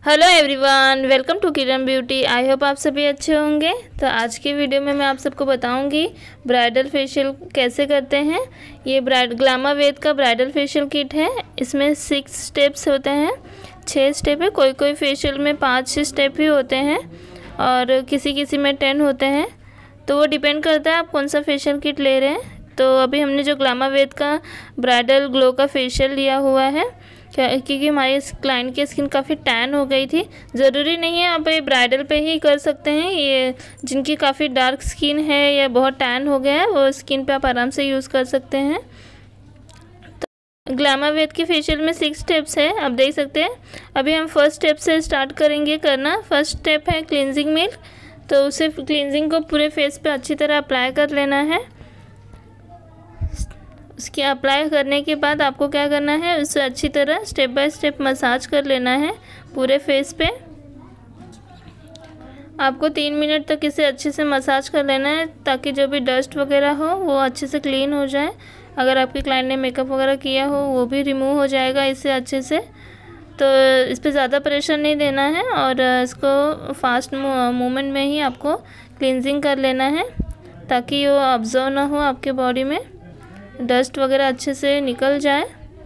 Hello everyone, welcome to Kiran beauty. I hope आप सभी अच्छे होंगे। तो आज की वीडियो में मैं आप सबको बताऊंगी ब्राइडल फेशियल कैसे करते हैं। ये ग्लामावेद का ब्राइडल फेशियल किट है। इसमें 6 स्टेप्स होते हैं, 6 स्टेप है। कोई कोई फेशियल में 5 स्टेप ही होते हैं और किसी किसी में 10 होते हैं। तो वो डिपेंड करता है आप कौन सा फेशियल किट ले रहे हैं। तो अभी हमने जो ग्लामावेद का ब्राइडल ग्लो का फेशियल लिया हुआ है क्योंकि हमारे क्लाइंट की स्किन काफ़ी टैन हो गई थी। ज़रूरी नहीं है आप ये ब्राइडल पे ही कर सकते हैं। ये जिनकी काफ़ी डार्क स्किन है या बहुत टैन हो गया है वो स्किन पे आप आराम से यूज़ कर सकते हैं। तो ग्लामावेद के फेशियल में 6 स्टेप्स है, आप देख सकते हैं। अभी हम फर्स्ट स्टेप से स्टार्ट करेंगे करना। फर्स्ट स्टेप है क्लींजिंग मिल्क। तो उसे क्लींजिंग को पूरे फेस पे अच्छी तरह अप्लाई कर लेना है। उसके अप्लाई करने के बाद आपको क्या करना है, उसे अच्छी तरह स्टेप बाय स्टेप मसाज कर लेना है पूरे फेस पे। आपको 3 मिनट तक इसे अच्छे से मसाज कर लेना है ताकि जो भी डस्ट वगैरह हो वो अच्छे से क्लीन हो जाए। अगर आपके क्लाइंट ने मेकअप वगैरह किया हो वो भी रिमूव हो जाएगा इससे अच्छे से। तो इस पर ज़्यादा प्रेशर नहीं देना है और इसको फास्ट मूवमेंट में ही आपको क्लींजिंग कर लेना है ताकि वो ऑब्जर्व ना हो, आपके बॉडी में डस्ट वगैरह अच्छे से निकल जाए।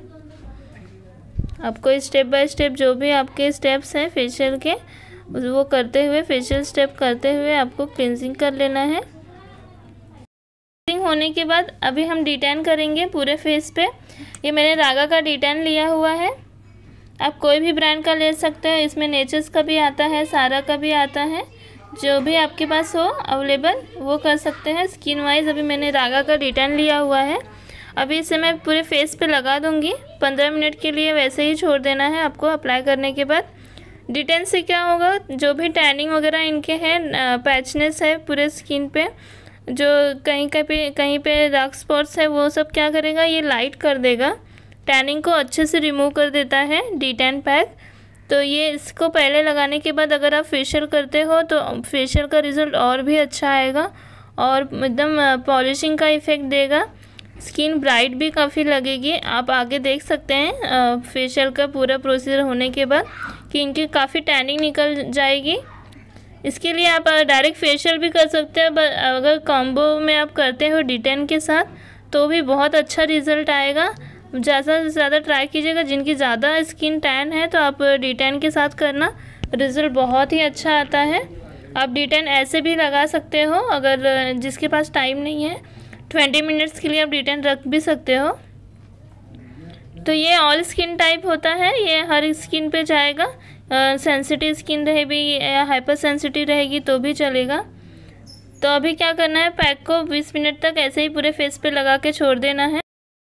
आपको स्टेप बाय स्टेप जो भी आपके स्टेप्स हैं फेशियल के वो करते हुए, फेशियल स्टेप करते हुए आपको क्लींजिंग कर लेना है। क्लींजिंग होने के बाद अभी हम डिटेन करेंगे पूरे फेस पे। ये मैंने रागा का डिटेन लिया हुआ है। आप कोई भी ब्रांड का ले सकते हैं। इसमें नेचर्स का भी आता है, सारा का भी आता है। जो भी आपके पास हो अवेलेबल वो कर सकते हैं। स्किन वाइज अभी मैंने रागा का डिटेन लिया हुआ है। अभी इसे मैं पूरे फेस पे लगा दूंगी। 15 मिनट के लिए वैसे ही छोड़ देना है आपको। अप्लाई करने के बाद डिटेन से क्या होगा, जो भी टैनिंग वगैरह इनके हैं, पैचनेस है पूरे स्किन पे, जो कहीं पे डार्क स्पॉट्स है वो सब क्या करेगा, ये लाइट कर देगा, टैनिंग को अच्छे से रिमूव कर देता है डिटेन पैक। तो ये इसको पहले लगाने के बाद अगर आप फेशियल करते हो तो फेशियल का रिज़ल्ट और भी अच्छा आएगा और एकदम पॉलिशिंग का इफ़ेक्ट देगा। स्किन ब्राइट भी काफ़ी लगेगी। आप आगे देख सकते हैं फेशियल का पूरा प्रोसीजर होने के बाद कि इनकी काफ़ी टैनिंग निकल जाएगी। इसके लिए आप डायरेक्ट फेशियल भी कर सकते हैं, अगर कॉम्बो में आप करते हो डिटेन के साथ तो भी बहुत अच्छा रिज़ल्ट आएगा। ज़्यादा से ज़्यादा ट्राई कीजिएगा। जिनकी ज़्यादा स्किन टैन है तो आप डिटेन के साथ करना, रिज़ल्ट बहुत ही अच्छा आता है। आप डिटेन ऐसे भी लगा सकते हो, अगर जिसके पास टाइम नहीं है 20 मिनट्स के लिए आप डिटेन रख भी सकते हो। तो ये ऑल स्किन टाइप होता है, ये हर स्किन पे जाएगा। सेंसिटिव स्किन रहेगी या हाइपर सेंसिटिव रहेगी तो भी चलेगा। तो अभी क्या करना है, पैक को 20 मिनट तक ऐसे ही पूरे फेस पे लगा के छोड़ देना है।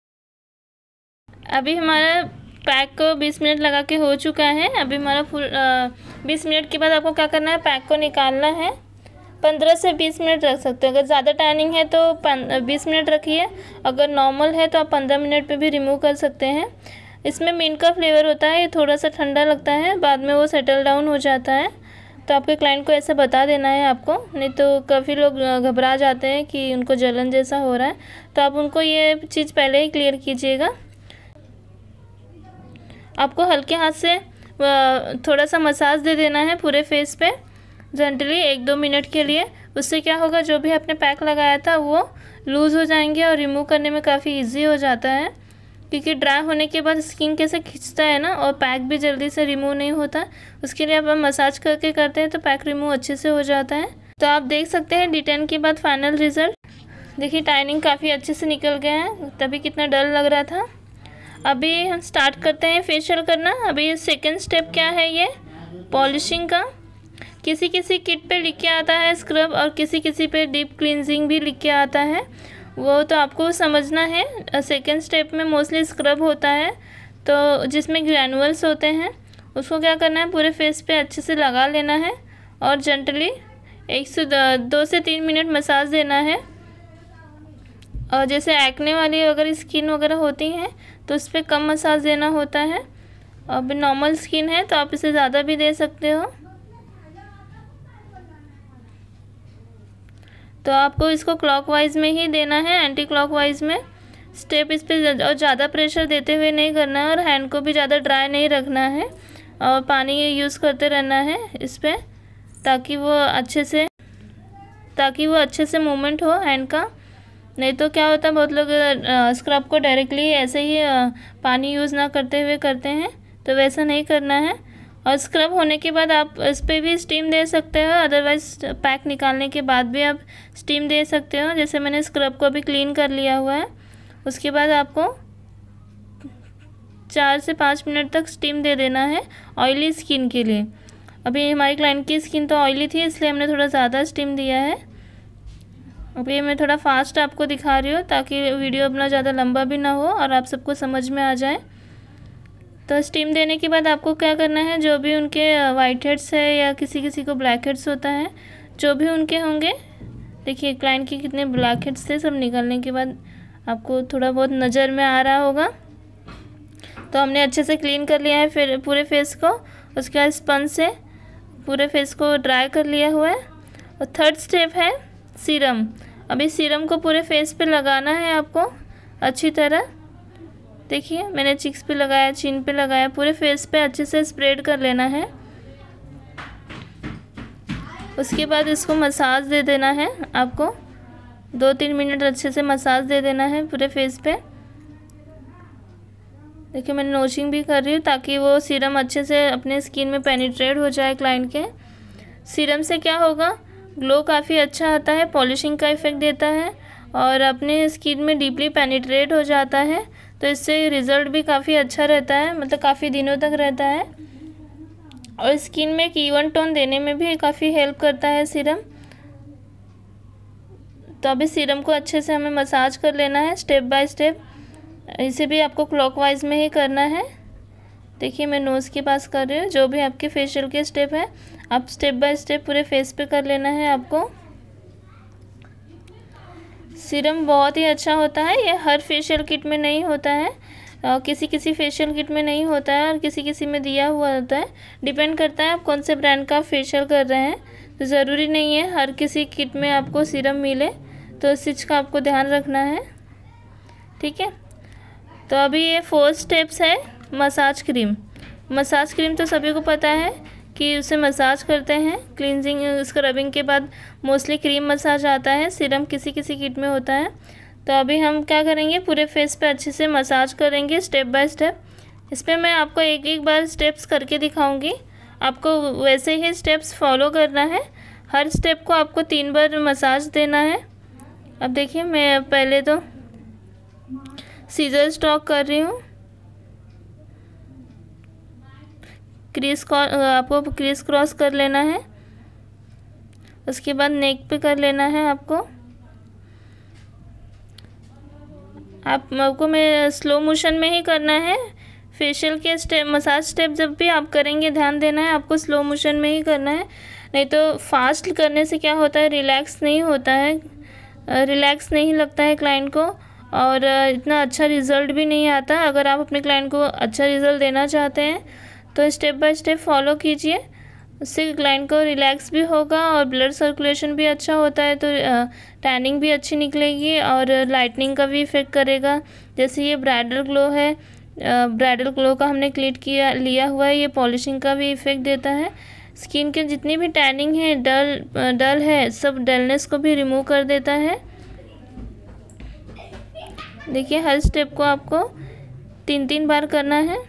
अभी हमारा पैक को 20 मिनट लगा के हो चुका है। अभी हमारा फुल 20 मिनट के बाद आपको क्या करना है, पैक को निकालना है। 15 से 20 मिनट रख सकते हो। अगर ज़्यादा टैनिंग है तो 20 मिनट रखिए, अगर नॉर्मल है तो आप 15 मिनट पे भी रिमूव कर सकते हैं। इसमें मिंट का फ्लेवर होता है, ये थोड़ा सा ठंडा लगता है, बाद में वो सेटल डाउन हो जाता है। तो आपके क्लाइंट को ऐसे बता देना है आपको, नहीं तो काफ़ी लोग घबरा जाते हैं कि उनको जलन जैसा हो रहा है। तो आप उनको ये चीज़ पहले ही क्लियर कीजिएगा। आपको हल्के हाथ से थोड़ा सा मसाज दे देना है पूरे फेस पे जेंटली 1-2 मिनट के लिए। उससे क्या होगा, जो भी आपने पैक लगाया था वो लूज़ हो जाएंगे और रिमूव करने में काफ़ी इजी हो जाता है। क्योंकि ड्राई होने के बाद स्किन कैसे खींचता है ना, और पैक भी जल्दी से रिमूव नहीं होता। उसके लिए आप मसाज करके करते हैं तो पैक रिमूव अच्छे से हो जाता है। तो आप देख सकते हैं डिटेन के बाद फाइनल रिज़ल्ट। देखिए टाइनिंग काफ़ी अच्छे से निकल गया है, तभी कितना डर लग रहा था। अभी हम स्टार्ट करते हैं फेशियल करना। अभी सेकेंड स्टेप क्या है, ये पॉलिशिंग का। किसी किसी किट पे लिख के आता है स्क्रब और किसी किसी पे डीप क्लींजिंग भी लिख के आता है, वो तो आपको समझना है। सेकेंड स्टेप में मोस्टली स्क्रब होता है, तो जिसमें ग्रैनुअल्स होते हैं उसको क्या करना है, पूरे फेस पे अच्छे से लगा लेना है और जेंटली 2 से 3 मिनट मसाज देना है। और जैसे एक्ने वाली अगर स्किन वगैरह होती हैं तो उस पर कम मसाज देना होता है। अब नॉर्मल स्किन है तो आप इसे ज़्यादा भी दे सकते हो। तो आपको इसको क्लॉकवाइज में ही देना है, एंटी क्लॉकवाइज में स्टेप इस पर। और ज़्यादा प्रेशर देते हुए नहीं करना है और हैंड को भी ज़्यादा ड्राई नहीं रखना है। और पानी यूज़ करते रहना है इस पर, ताकि वो अच्छे से मूवमेंट हो हैंड का। नहीं तो क्या होता है, बहुत लोग स्क्रब को डायरेक्टली ऐसे ही पानी यूज़ ना करते हुए करते हैं, तो वैसा नहीं करना है। और स्क्रब होने के बाद आप इस पर भी स्टीम दे सकते हो, अदरवाइज़ पैक निकालने के बाद भी आप स्टीम दे सकते हो। जैसे मैंने स्क्रब को अभी क्लीन कर लिया हुआ है, उसके बाद आपको 4 से 5 मिनट तक स्टीम दे देना है ऑयली स्किन के लिए। अभी हमारी क्लाइंट की स्किन तो ऑयली थी, इसलिए हमने थोड़ा ज़्यादा स्टीम दिया है। अभी मैं थोड़ा फास्ट आपको दिखा रही हूँ ताकि वीडियो अपना ज़्यादा लंबा भी ना हो और आप सबको समझ में आ जाए। तो स्टीम देने के बाद आपको क्या करना है, जो भी उनके वाइट हेड्स है या किसी किसी को ब्लैक हेड्स होता है, जो भी उनके होंगे, देखिए क्लाइंट के कितने ब्लैक हेड्स थे, सब निकलने के बाद आपको थोड़ा बहुत नज़र में आ रहा होगा। तो हमने अच्छे से क्लीन कर लिया है फिर पूरे फेस को। उसके बाद स्पंज से पूरे फेस को ड्राई कर लिया हुआ है। और थर्ड स्टेप है सीरम। अभी सीरम को पूरे फेस पे लगाना है आपको अच्छी तरह। देखिए मैंने चिक्स पे लगाया, चिन पे लगाया, पूरे फेस पे अच्छे से स्प्रेड कर लेना है। उसके बाद इसको मसाज दे देना है आपको, 2-3 मिनट अच्छे से मसाज दे देना है पूरे फेस पे। देखिए मैंने नोचिंग भी कर रही हूँ ताकि वो सीरम अच्छे से अपने स्किन में पेनिट्रेट हो जाए क्लाइंट के। सीरम से क्या होगा, ग्लो काफ़ी अच्छा आता है, पॉलिशिंग का इफ़ेक्ट देता है और अपने स्किन में डीपली पेनिट्रेट हो जाता है। तो इससे रिज़ल्ट भी काफ़ी अच्छा रहता है, मतलब काफ़ी दिनों तक रहता है। और स्किन में एक इवन टोन देने में भी काफ़ी हेल्प करता है सीरम। तो अभी सीरम को अच्छे से हमें मसाज कर लेना है स्टेप बाय स्टेप। इसे भी आपको क्लॉकवाइज में ही करना है। देखिए मैं नोज़ के पास कर रही हूँ। जो भी आपके फेशियल के स्टेप हैं आप स्टेप बाय स्टेप पूरे फेस पे कर लेना है आपको। सीरम बहुत ही अच्छा होता है, ये हर फेशियल किट में नहीं होता है, किसी किसी फेशियल किट में नहीं होता है और किसी किसी में दिया हुआ होता है। डिपेंड करता है आप कौन से ब्रांड का फेशियल कर रहे हैं। तो ज़रूरी नहीं है हर किसी किट में आपको सीरम मिले, तो इस चीज़ का आपको ध्यान रखना है, ठीक है। तो अभी ये 4 स्टेप्स है मसाज क्रीम। मसाज क्रीम तो सभी को पता है कि उसे मसाज करते हैं, क्लींजिंग स्क्रबिंग के बाद मोस्टली क्रीम मसाज आता है, सीरम किसी किसी किट में होता है। तो अभी हम क्या करेंगे, पूरे फेस पे अच्छे से मसाज करेंगे स्टेप बाय स्टेप। इस पर मैं आपको एक एक बार स्टेप्स करके दिखाऊंगी, आपको वैसे ही स्टेप्स फॉलो करना है। हर स्टेप को आपको 3 बार मसाज देना है। अब देखिए मैं पहले तो सीजर स्टॉक कर रही हूँ। आपको क्रीज क्रॉस कर लेना है, उसके बाद नेक पे कर लेना है आपको मैं स्लो मोशन में ही करना है। फेशियल के स्टेप, मसाज स्टेप जब भी आप करेंगे ध्यान देना है आपको स्लो मोशन में ही करना है। नहीं तो फास्ट करने से क्या होता है, रिलैक्स नहीं होता है, रिलैक्स नहीं लगता है क्लाइंट को और इतना अच्छा रिज़ल्ट भी नहीं आता। अगर आप अपने क्लाइंट को अच्छा रिज़ल्ट देना चाहते हैं तो स्टेप बाय स्टेप फॉलो कीजिए, उससे क्लाइंट को रिलैक्स भी होगा और ब्लड सर्कुलेशन भी अच्छा होता है, तो टैनिंग भी अच्छी निकलेगी और लाइटनिंग का भी इफ़ेक्ट करेगा। जैसे ये ब्राइडल ग्लो है, ब्राइडल ग्लो का हमने लिया हुआ है, ये पॉलिशिंग का भी इफ़ेक्ट देता है। स्किन के जितनी भी टैनिंग है, डल है, सब डलनेस को भी रिमूव कर देता है। देखिए हर स्टेप को आपको 3-3 बार करना है।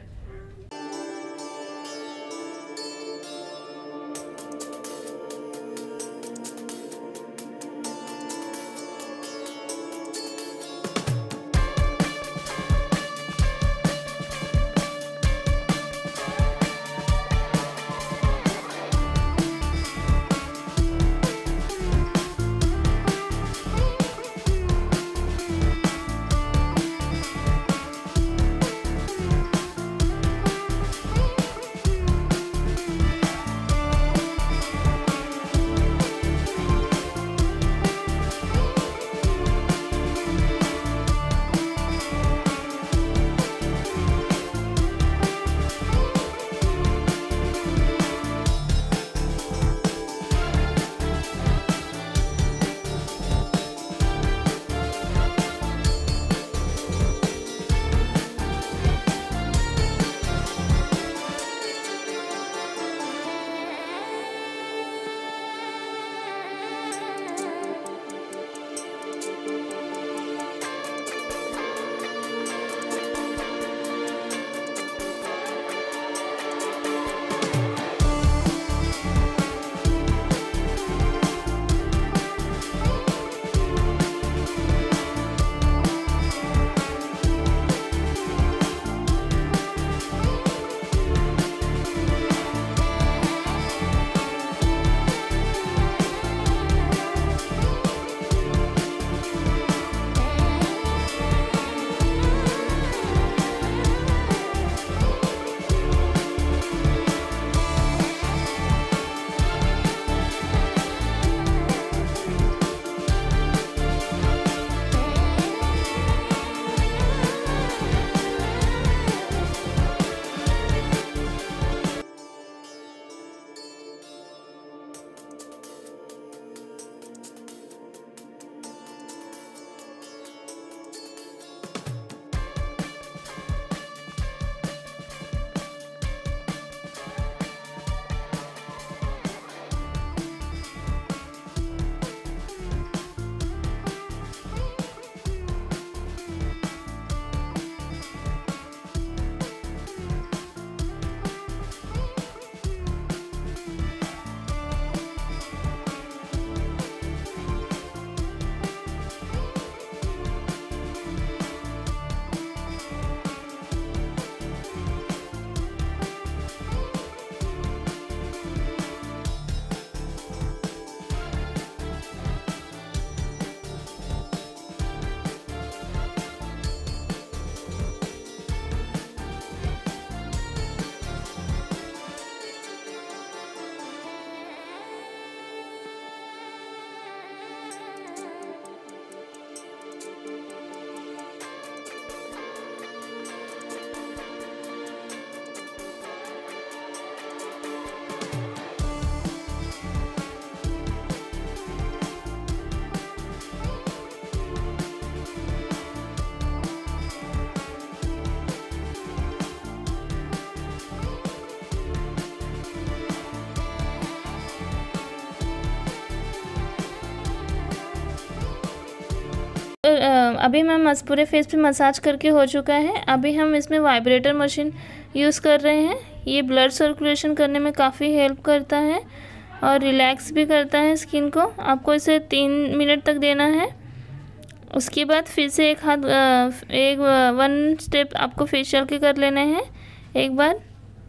अभी मैं पूरे फेस पे मसाज करके हो चुका है। अभी हम इसमें वाइब्रेटर मशीन यूज़ कर रहे हैं। ये ब्लड सर्कुलेशन करने में काफ़ी हेल्प करता है और रिलैक्स भी करता है स्किन को। आपको इसे 3 मिनट तक देना है। उसके बाद फिर से एक 1 स्टेप आपको फेशियल के कर लेने हैं। एक बार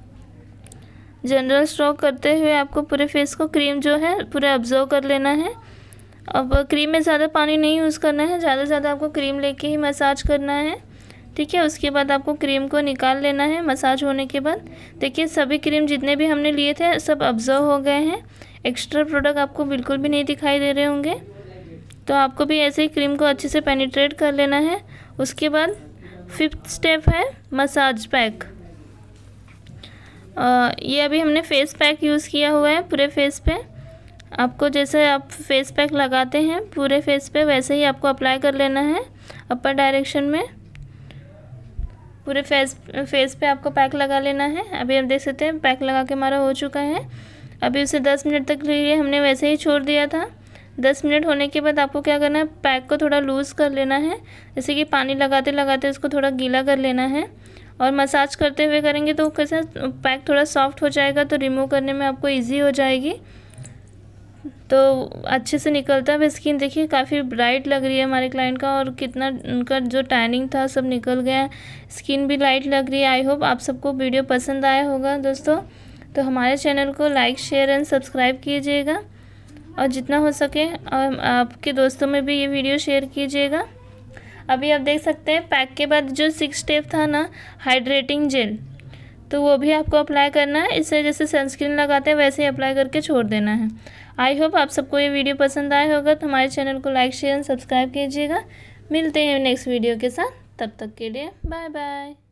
जनरल स्ट्रोक करते हुए आपको पूरे फेस को क्रीम जो है पूरा ऑब्जर्व कर लेना है। अब क्रीम में ज़्यादा पानी नहीं यूज़ करना है, ज़्यादा से ज़्यादा आपको क्रीम लेके ही मसाज करना है, ठीक है। उसके बाद आपको क्रीम को निकाल लेना है मसाज होने के बाद। देखिए सभी क्रीम जितने भी हमने लिए थे सब ऑब्जर्व हो गए हैं। एक्स्ट्रा प्रोडक्ट आपको बिल्कुल भी नहीं दिखाई दे रहे होंगे। तो आपको भी ऐसे ही क्रीम को अच्छे से पेनिट्रेट कर लेना है। उसके बाद 5th स्टेप है मसाज पैक। ये अभी हमने फेस पैक यूज़ किया हुआ है पूरे फेस पे। आपको जैसे आप फेस पैक लगाते हैं पूरे फेस पे वैसे ही आपको अप्लाई कर लेना है अपर डायरेक्शन में। पूरे फेस पे आपको पैक लगा लेना है। अभी आप देख सकते हैं पैक लगा के हमारा हो चुका है। अभी उसे 10 मिनट तक के लिए हमने वैसे ही छोड़ दिया था। 10 मिनट होने के बाद आपको क्या करना है, पैक को थोड़ा लूज़ कर लेना है। जैसे कि पानी लगाते लगाते उसको थोड़ा गीला कर लेना है और मसाज करते हुए करेंगे तो कैसे पैक थोड़ा सॉफ्ट हो जाएगा, तो रिमूव करने में आपको ईजी हो जाएगी, तो अच्छे से निकलता है स्किन। देखिए काफ़ी ब्राइट लग रही है हमारे क्लाइंट का और कितना उनका जो टैनिंग था सब निकल गया है। स्किन भी लाइट लग रही है। आई होप आप सबको वीडियो पसंद आया होगा दोस्तों। तो हमारे चैनल को लाइक शेयर एंड सब्सक्राइब कीजिएगा और जितना हो सके आपके दोस्तों में भी ये वीडियो शेयर कीजिएगा। अभी आप देख सकते हैं पैक के बाद जो 6 स्टेप था ना हाइड्रेटिंग जेल, तो वो भी आपको अप्लाई करना है। इसे जैसे सनस्क्रीन लगाते हैं वैसे ही अप्लाई करके छोड़ देना है। आई होप आप सबको ये वीडियो पसंद आया होगा। तो हमारे चैनल को लाइक शेयर एंड सब्सक्राइब कीजिएगा। मिलते हैं नेक्स्ट वीडियो के साथ, तब तक के लिए बाय बाय।